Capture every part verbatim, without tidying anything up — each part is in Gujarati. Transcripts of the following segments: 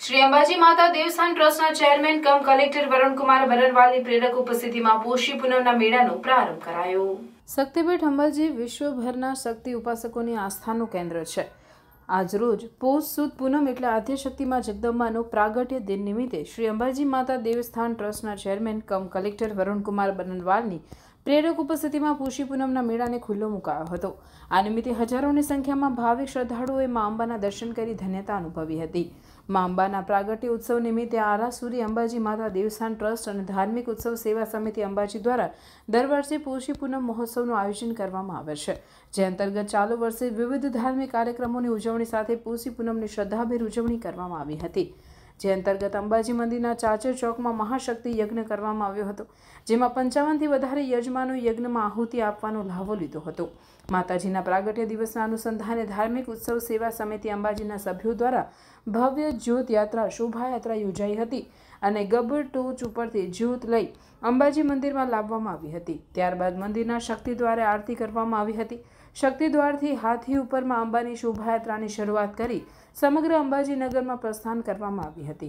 શ્રી અંબાજી માતા દેવસ્થાન ટ્રસ્ટના ચેરમેન કમ કલેક્ટર વરુણકુમાર બરનવાલની પ્રેરક ઉપસ્થિતિમાં પોષી પૂનમના મેળાનો પ્રારંભ કરાયો। શક્તિપીઠ અંબાજી વિશ્વભરના શક્તિ ઉપાસકોની આસ્થાનું કેન્દ્ર છે। આજરોજ પોષ સુદ પૂનમ એટલે આદ્યશક્તિમાં જગદંબાનો પ્રાગટ્ય દિન નિમિત્તે શ્રી અંબાજી માતા દેવસ્થાન ટ્રસ્ટના ચેરમેન કમ કલેક્ટર વરુણકુમાર બરનવાલની પ્રેરક ઉપસ્થિતિમાં પોષી પૂનમના મેળાને ખુલ્લો મુકાયો હતો। આ નિમિત્તે હજારોની સંખ્યામાં ભાવિક શ્રદ્ધાળુઓએ મા અંબાના દર્શન કરી ધન્યતા અનુભવી હતી। મા અંબાના પ્રાગટ્ય ઉત્સવ નિમિત્તે આરાસુરી અંબાજી માતા દેવસ્થાન ટ્રસ્ટ અને ધાર્મિક ઉત્સવ સેવા સમિતિ અંબાજી દ્વારા દર વર્ષે પોષી પૂનમ મહોત્સવનું આયોજન કરવામાં આવે છે, જે અંતર્ગત ચાલુ વર્ષે વિવિધ ધાર્મિક કાર્યક્રમોની ઉજવણી સાથે પોષી પૂનમની શ્રદ્ધાભેર ઉજવણી કરવામાં આવી હતી, જે અંતર્ગત અંબાજી મંદિરના ચાચર ચોકમાં મહાશક્તિ યજ્ઞ કરવામાં આવ્યો હતો, જેમાં પંચાવનથી વધારે યજમાનો યજ્ઞમાં આહુતિ આપવાનો લહાવો લીધો હતો। માતાજીના પ્રાગટ્ય દિવસના અનુસંધાને ધાર્મિક ઉત્સવ સેવા સમિતિ અંબાજીના સભ્યો દ્વારા ભવ્ય જ્યોત યાત્રા શોભાયાત્રા યોજાઈ હતી અને ગબ્બર ટોચ ઉપરથી જ્યોત લઈ અંબાજી મંદિરમાં લાવવામાં આવી હતી। ત્યારબાદ મંદિરના શક્તિ દ્વારે આરતી કરવામાં આવી હતી। શક્તિ દ્વારથી હાથી ઉપરમાં અંબાની શોભાયાત્રાની શરૂઆત કરી સમગ્ર અંબાજી નગરમાં પ્રસ્થાન કરવામાં આવી હતી।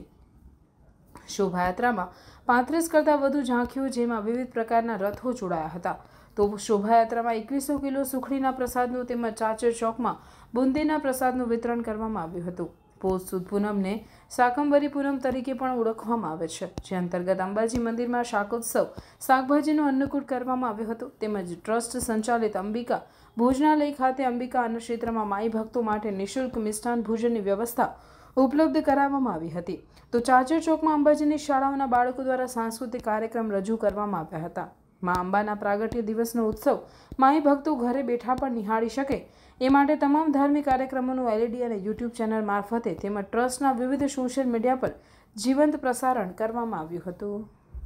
શોભાયાત્રામાં પાંત્રીસ કરતાં વધુ ઝાંખીઓ, જેમાં વિવિધ પ્રકારના રથો જોડાયા હતા, તો શોભાયાત્રામાં એકવીસો કિલો સુખડીના પ્રસાદનું તેમજ ચાચર ચોકમાં બુંદીના પ્રસાદનું વિતરણ કરવામાં આવ્યું હતું। પોષ સુદ પૂનમને શાકંભરી પૂનમ તરીકે પણ ઓળખવામાં આવે છે, જે અંતર્ગત અંબાજી મંદિરમાં શાકોત્સવ શાકભાજીનો અન્નકૂટ કરવામાં આવ્યો હતો, તેમજ ટ્રસ્ટ સંચાલિત અંબિકા ભોજનાલય ખાતે અંબિકા અન્ન ક્ષેત્રમાં માઈ ભક્તો માટે નિઃશુલ્ક મિષ્ટાન ભોજનની વ્યવસ્થા ઉપલબ્ધ કરાવવામાં આવી હતી। તો ચાચર ચોકમાં અંબાજીની શાળાઓના બાળકો દ્વારા સાંસ્કૃતિક કાર્યક્રમ રજૂ કરવામાં આવ્યા હતા। મા અંબાના પ્રાગટ્ય દિવસનો ઉત્સવ માઈ ભક્તો ઘરે બેઠા પણ નિહાળી શકે એ માટે તમામ ધાર્મિક કાર્યક્રમોનું એલઈડી અને યુટ્યુબ ચેનલ મારફતે તેમજ ટ્રસ્ટના વિવિધ સોશિયલ મીડિયા પર જીવંત પ્રસારણ કરવામાં આવ્યું હતું।